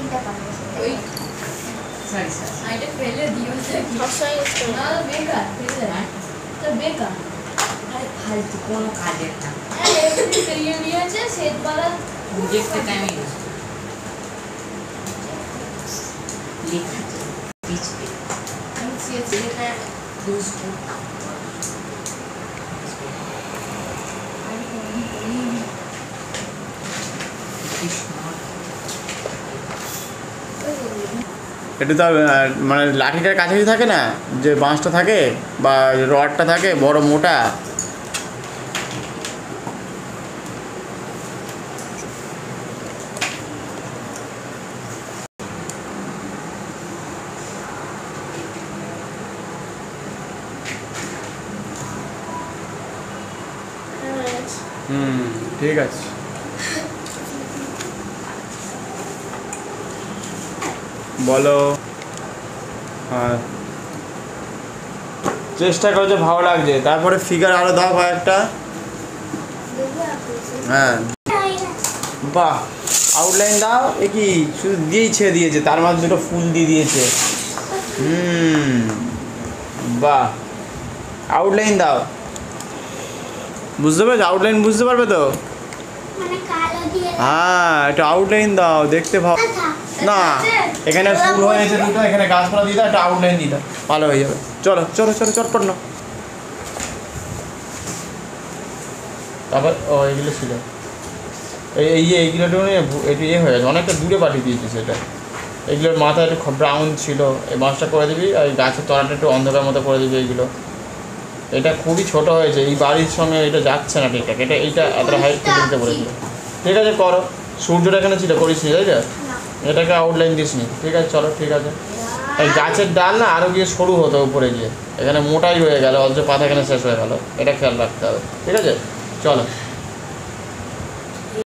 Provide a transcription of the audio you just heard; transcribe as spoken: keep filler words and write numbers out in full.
তিনটা পাবে ওই সরি সরি আইটা ফেলে দিও কি অসহায় ইস্তো না বেকার ফেলে না তো বেকার আরে ফালতু কোনো কাজের না হ্যাঁ এমনি করিয়ে নিয়েছে সেটবালা দেখতে টাইমে লেখা পিছবে আমি সিএসি এটা দুষ্টু এটা তো মানে লাঠিটার কাছাকাছি থাকে না, যে বাঁশটা থাকে বা রডটা থাকে বড় মোটা, হুম ঠিক আছে। বলো। হ্যাঁ চেষ্টা করো যে ভালো লাগছে, তারপরে ফিগার আরো দাও কয়েকটা। হ্যাঁ বাহ, আউটলাইন দাও। এ কি শুধু দিয়েই ছেড়ে দিয়েছে, তার মাঝে দুটো ফুল দিয়ে দিয়েছে। হুম বাহ, আউটলাইন দাও। বুঝতে পেরেছো? আউটলাইন বুঝতে পারবে তো? হ্যাঁ একটা আউটলাইন দাও, দেখতে ভালো না। এখানে ফুল হয়েছে দুটো, এখানে গাছপালা দিয়ে দাও, একটা আউটলাইন দিয়ে দাও, ভালো হয়ে যাবে। চলো চলো চলো চটপট না। তারপর ও এগুলো ছিল এই এই যে এইগুলো একটু ইয়ে হয়ে গেছে, অনেকটা দূরে পাঠিয়ে দিয়েছি সেটা। এগুলোর মাথা একটু ব্রাউন ছিল, এই মাছটা করে দিবি। আর গাছের তলাটা একটু অন্ধকার মতো করে দিবি। এইগুলো এটা খুবই ছোট হয়েছে, এই বাড়ির সঙ্গে এটা যাচ্ছে না ঠিকঠাক। এটা এইটা এতটা হাইট তুলে দিতে বলেছিল। ঠিক আছে করো। সূর্যটা এখানে ছিল, করিস নি তাই তো? এটাকে আউটলাইন দিস নি। ঠিক আছে চলো ঠিক আছে। এই গাছের ডাল না আরও গিয়ে সরু হতো উপরে গিয়ে, এখানে মোটাই হয়ে গেল, অথচ পাতা এখানে শেষ হয়ে গেল। এটা খেয়াল রাখতে হবে। ঠিক আছে চলো।